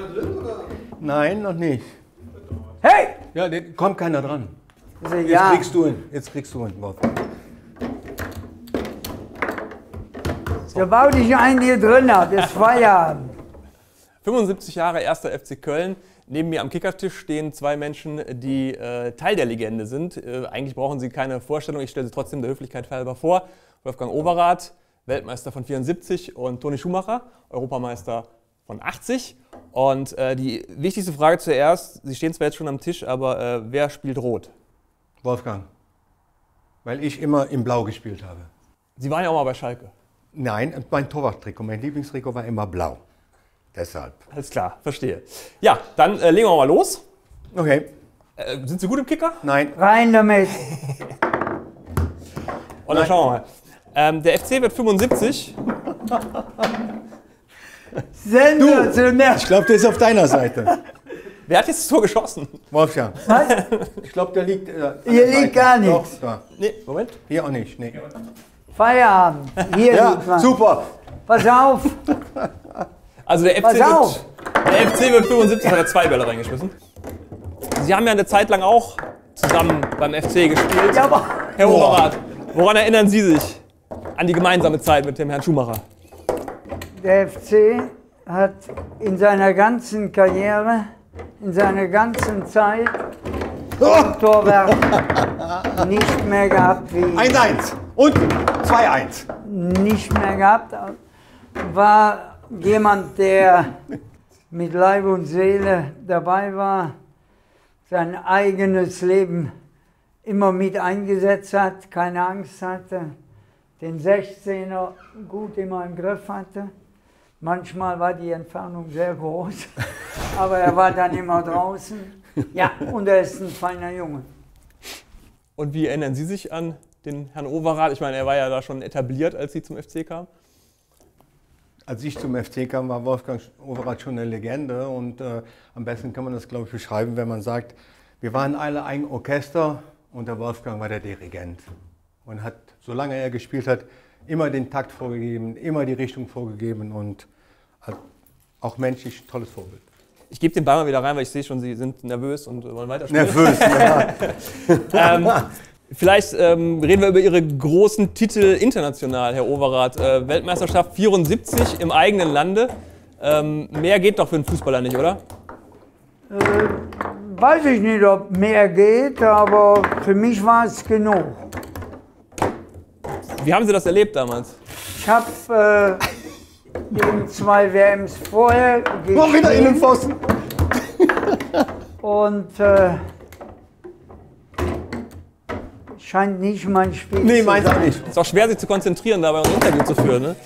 drin, oder? Nein, noch nicht. Hey! Ja, da kommt keiner dran. Jetzt Ja. kriegst du ihn. Jetzt kriegst du ihn, Wolfgang. Da bau dich ein hier drin ab, ist Feierabend. 75 Jahre 1. FC Köln. Neben mir am Kickertisch stehen zwei Menschen, die Teil der Legende sind. Eigentlich brauchen sie keine Vorstellung, ich stelle sie trotzdem der Höflichkeit halber vor. Wolfgang Overath, Weltmeister von 74, und Toni Schumacher, Europameister von 80. Und die wichtigste Frage zuerst, Sie stehen zwar jetzt schon am Tisch, aber wer spielt rot? Wolfgang. Weil ich immer in Blau gespielt habe. Sie waren ja auch mal bei Schalke. Nein, mein Torwarttrikot, mein Lieblingstrikot war immer blau. Deshalb. Alles klar, verstehe. Ja, dann legen wir mal los. Okay. Sind Sie gut im Kicker? Nein. Rein damit. Und dann schauen wir mal. Der FC wird 75. Sensationell. Ich glaube, der ist auf deiner Seite. Wer hat jetzt das Tor geschossen? Wolfgang. Ich glaube, der liegt. Hier liegt gar nichts. Doch, da. Nee, Moment. Hier auch nicht. Nee. Feierabend. Hier Ja, liegt was. super. Pass auf. Also der FC, Pass auf. der FC wird 75, hat er 2 Bälle reingeschmissen. Sie haben ja eine Zeit lang auch zusammen beim FC gespielt. Ja, aber Herr Overath, woran erinnern Sie sich an die gemeinsame Zeit mit dem Herrn Schumacher? der FC hat in seiner ganzen Karriere, in seiner ganzen Zeit ein Torwart nicht mehr gehabt wie 1-1 und 2-1. nicht mehr gehabt. War jemand, der mit Leib und Seele dabei war, sein eigenes Leben immer mit eingesetzt hat, keine Angst hatte, den 16er gut immer im Griff hatte. Manchmal war die Entfernung sehr groß, aber er war dann immer draußen. Ja, und er ist ein feiner Junge. Und wie erinnern Sie sich an den Herrn Overath? Ich meine, er war ja da schon etabliert, als Sie zum FC kamen. Als ich zum FC kam, war Wolfgang Overath schon eine Legende und am besten kann man das, glaube ich, beschreiben, wenn man sagt, wir waren alle ein Orchester und der Wolfgang war der Dirigent und hat, solange er gespielt hat, immer den Takt vorgegeben, immer die Richtung vorgegeben und auch menschlich ein tolles Vorbild. Ich gebe den Ball mal wieder rein, weil ich sehe schon, Sie sind nervös und wollen weiterspielen. Nervös, ja. Vielleicht reden wir über Ihre großen Titel international, Herr Overath. Weltmeisterschaft 74 im eigenen Lande. Mehr geht doch für einen Fußballer nicht, oder? Weiß ich nicht, ob mehr geht, aber für mich war es genug. Wie haben Sie das erlebt damals? Ich habe eben 2 WMs vorher Noch wieder in den Pfosten. und scheint nicht mein Spiel Nee, zu meins sein. auch nicht. Ist auch schwer, sich zu konzentrieren, dabei ein Interview zu führen, ne?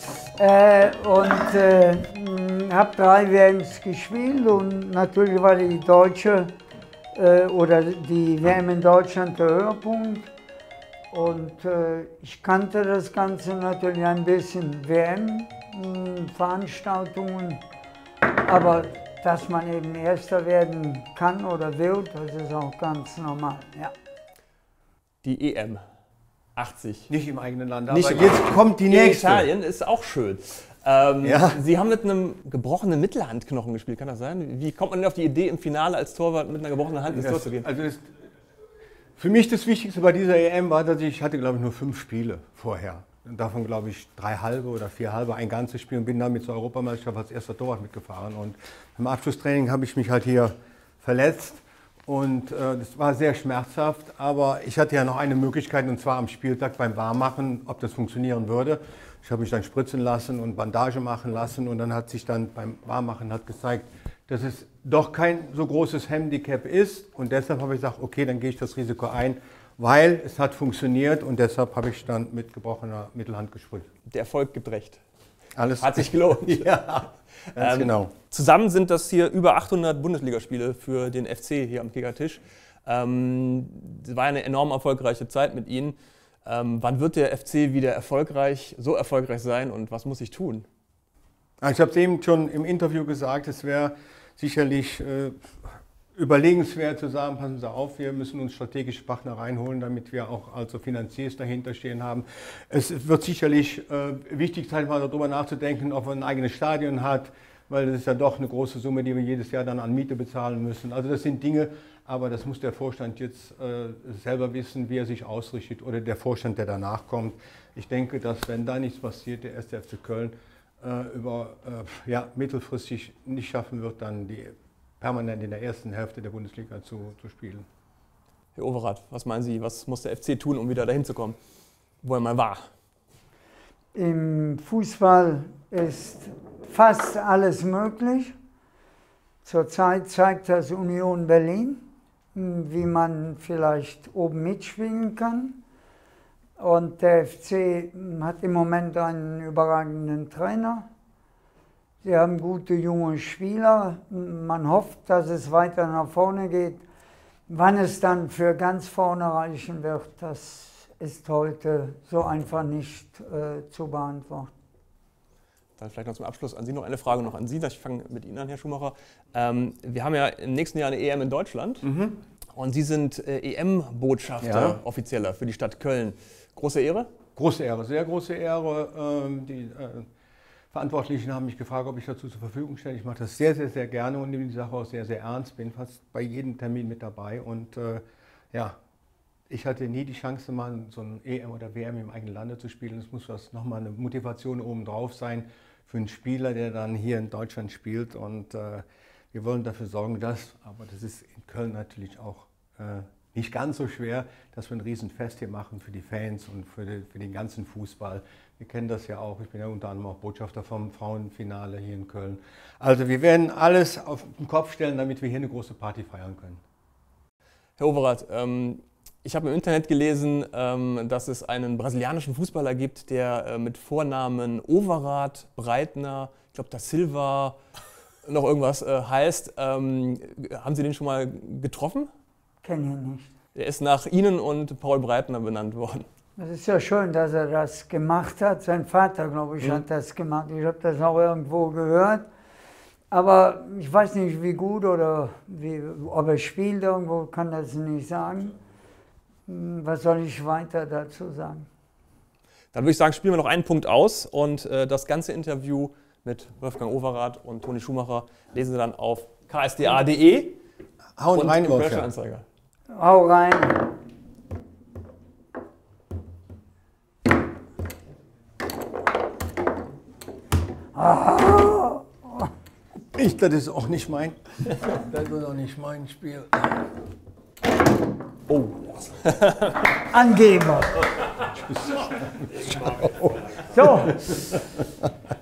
Habe 3 WMs gespielt und natürlich war die deutsche oder die WM in Deutschland der Höhepunkt. Und ich kannte das Ganze natürlich ein bisschen, WM-Veranstaltungen, aber dass man eben Erster werden kann oder wird, das ist auch ganz normal. Ja. Die EM 80. Nicht im eigenen Land, Nicht aber im jetzt kommt die In nächste. Italien ist auch schön. Ja. Sie haben mit einem gebrochenen Mittelhandknochen gespielt, kann das sein? Wie kommt man denn auf die Idee, im Finale als Torwart mit einer gebrochenen Hand ins Tor zu gehen? Also für mich das Wichtigste bei dieser EM war, dass ich hatte, glaube ich, nur 5 Spiele vorher. Und davon, glaube ich, 3 halbe oder 4 halbe, ein ganzes Spiel und bin damit zur Europameisterschaft als erster Torwart mitgefahren. Und im Abschlusstraining habe ich mich halt hier verletzt und das war sehr schmerzhaft. Aber ich hatte ja noch eine Möglichkeit, und zwar am Spieltag beim Warmmachen, ob das funktionieren würde. Ich habe mich dann spritzen lassen und Bandage machen lassen und dann hat sich dann beim Warmmachen gezeigt, dass es doch kein so großes Handicap ist und deshalb habe ich gesagt, okay, dann gehe ich das Risiko ein, weil es hat funktioniert und deshalb habe ich dann mit gebrochener Mittelhand gespielt. Der Erfolg gibt recht. Alles Hat sich gelohnt. Ja, ganz genau. Zusammen sind das hier über 800 Bundesligaspiele für den FC hier am Kickertisch. Das war eine enorm erfolgreiche Zeit mit Ihnen. Wann wird der FC wieder so erfolgreich sein und was muss ich tun? Ich habe es eben schon im Interview gesagt, es wäre sicherlich überlegenswert zu sagen, passen Sie auf, wir müssen uns strategische Partner reinholen, damit wir auch also Finanziers dahinter stehen haben. Es wird sicherlich wichtig sein, mal darüber nachzudenken, ob man ein eigenes Stadion hat, weil das ist ja doch eine große Summe, die wir jedes Jahr dann an Miete bezahlen müssen. Also das sind Dinge, aber das muss der Vorstand jetzt selber wissen, wie er sich ausrichtet oder der Vorstand, der danach kommt. Ich denke, dass wenn da nichts passiert, der 1. FC Köln mittelfristig nicht schaffen wird, dann die permanent in der ersten Hälfte der Bundesliga zu spielen. Herr Overath, was meinen Sie, was muss der FC tun, um wieder dahin zu kommen, wo er mal war? Im Fußball ist fast alles möglich. Zurzeit zeigt das Union Berlin, wie man vielleicht oben mitspielen kann. Und der FC hat im Moment einen überragenden Trainer. Sie haben gute junge Spieler. Man hofft, dass es weiter nach vorne geht. Wann es dann für ganz vorne reichen wird, das ist heute so einfach nicht zu beantworten. Dann vielleicht noch zum Abschluss an Sie noch eine Frage noch an Sie. Ich fange mit Ihnen an, Herr Schumacher. Wir haben ja im nächsten Jahr eine EM in Deutschland und Sie sind EM-Botschafter, offizieller für die Stadt Köln. Große Ehre? Große Ehre, sehr große Ehre. Die Verantwortlichen haben mich gefragt, ob ich dazu zur Verfügung stelle. Ich mache das sehr, sehr, sehr gerne und nehme die Sache auch sehr, sehr ernst. Bin fast bei jedem Termin mit dabei und ich hatte nie die Chance, mal so ein EM oder WM im eigenen Lande zu spielen. Es muss nochmal eine Motivation obendrauf sein für einen Spieler, der dann hier in Deutschland spielt. Und wir wollen dafür sorgen, aber das ist in Köln natürlich auch nicht ganz so schwer, dass wir ein Riesenfest hier machen für die Fans und für den ganzen Fußball. Wir kennen das ja auch. Ich bin ja unter anderem auch Botschafter vom Frauenfinale hier in Köln. Also wir werden alles auf den Kopf stellen, damit wir hier eine große Party feiern können. Herr Overath, ich habe im Internet gelesen, dass es einen brasilianischen Fußballer gibt, der mit Vornamen Overath, Breitner, ich glaube da Silva, noch irgendwas heißt. Haben Sie den schon mal getroffen? Kenne ich nicht. Der ist nach Ihnen und Paul Breitner benannt worden. Das ist ja schön, dass er das gemacht hat. Sein Vater, glaube ich, hat das gemacht. Ich habe das auch irgendwo gehört. Aber ich weiß nicht, wie gut oder ob er spielt irgendwo, kann das nicht sagen. Was soll ich weiter dazu sagen? Dann würde ich sagen, spielen wir noch einen Punkt aus und das ganze Interview mit Wolfgang Overath und Toni Schumacher lesen Sie dann auf ksda.de und rein, im Kölscher Anzeiger. Hau rein. Das ist auch nicht mein. Das ist auch nicht mein Spiel. Oh. Angeber. So.